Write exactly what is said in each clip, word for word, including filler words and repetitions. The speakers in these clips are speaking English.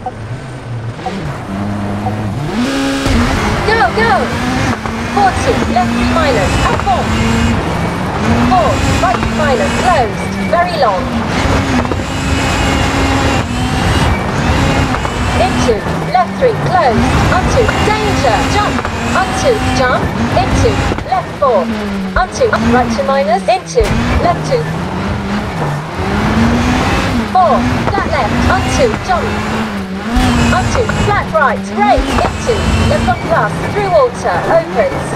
Go, go! forty, left three minus, up four. four, right three minus, closed, very long. Into, left three, closed, onto, danger, jump, onto, jump, into, left four, onto, right two minus, into, left two. four, flat left, onto, jump. Onto, flat right, brake, into, left on plus, through water, opens.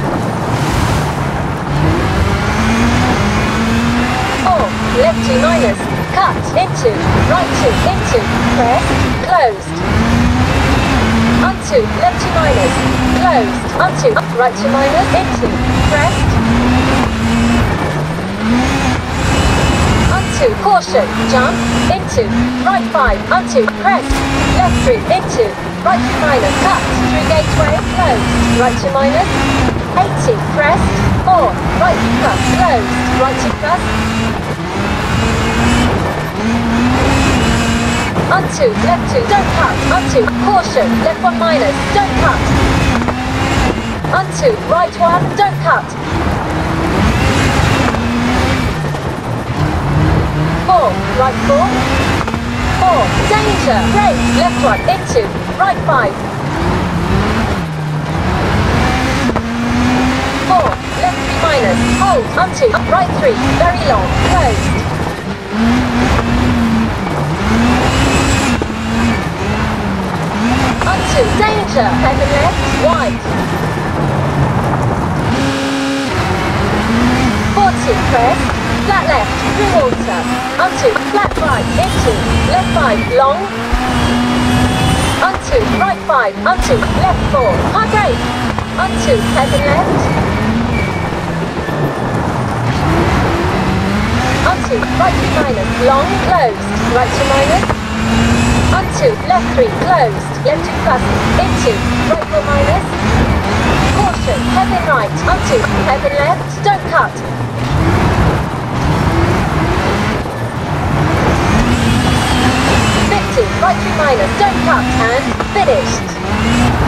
four, left two minus, cut, into, right two, into, press, closed. Onto, left two minus, closed. Onto, right two minus, into, pressed. Onto, caution, jump, into, right five, onto, pressed. Left three, into, right two minus, cut, through gateway, closed, right two minus, eighty, pressed, four, right two plus, closed, right two plus, onto, left two, don't cut, onto, caution, left one minus, don't cut, onto, right one, don't cut, four, right four, four, danger, brake, left one, into, right five. four, left three minus, hold, onto, right three, very long, closed. Onto, danger, heaven left, wide. forty, press, flat left, through water, onto, flat right, into, left five, long, onto, right five, onto, left four, hard brake, onto, heaven left, onto, right three minus, long, closed, right two minus, onto, left three, closed, left two plus, into, right four minus, caution, heaven right, onto, heaven left, don't cut. fifty, right three minus, don't cut, and finished.